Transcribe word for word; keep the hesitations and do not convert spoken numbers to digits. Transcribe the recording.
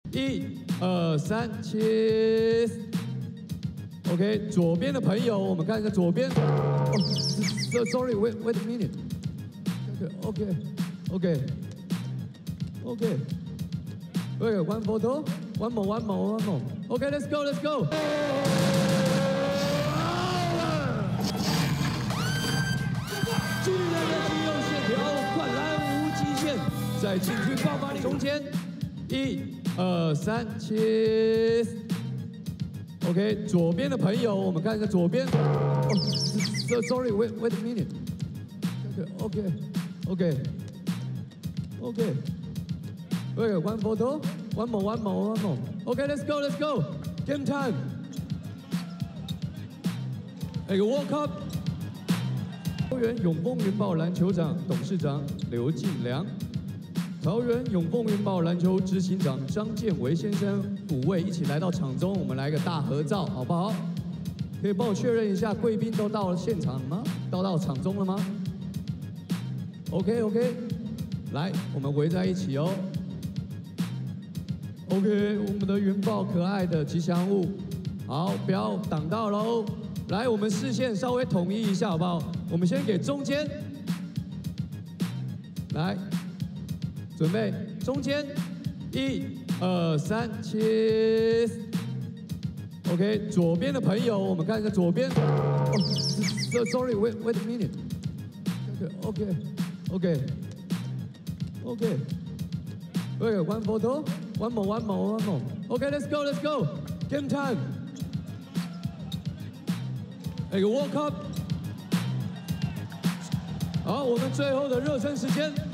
一、二、三，起。OK， 左边的朋友，我们看一下左边。哦 ，so sorry, wait, wait a minute. OK, OK, OK, OK. One photo, one more, one more, one more. OK, let's go, let's go. 巨人的肌肉线条，灌篮无极限，在禁区爆发力中间。一、二、三，起。OK， 左边的朋友，我们看一下左边。哦 ，so sorry, wait, wait a minute. OK, OK, OK, OK. One photo, one more, one more, one more. OK, let's go, let's go. Game time. 那个 World Cup。桃园永丰云豹篮球场董事长刘进良。 桃园永丰云豹篮球执行长张建维先生五位一起来到场中，我们来个大合照，好不好？可以帮我确认一下，贵宾都到了现场吗？都到场中了吗 ？OK OK， 来，我们围在一起哦。OK， 我们的云豹可爱的吉祥物，好，不要挡到喽。来，我们视线稍微统一一下，好不好？我们先给中间，来。 准备，中间，一、二、三，起。OK， 左边的朋友，我们看一下左边。哦 ，so sorry, wait, wait a minute. OK, OK, OK, OK. One photo, one more, one more, one more. OK, let's go, let's go. Game time. 那个 World Cup。好，我们最后的热身时间。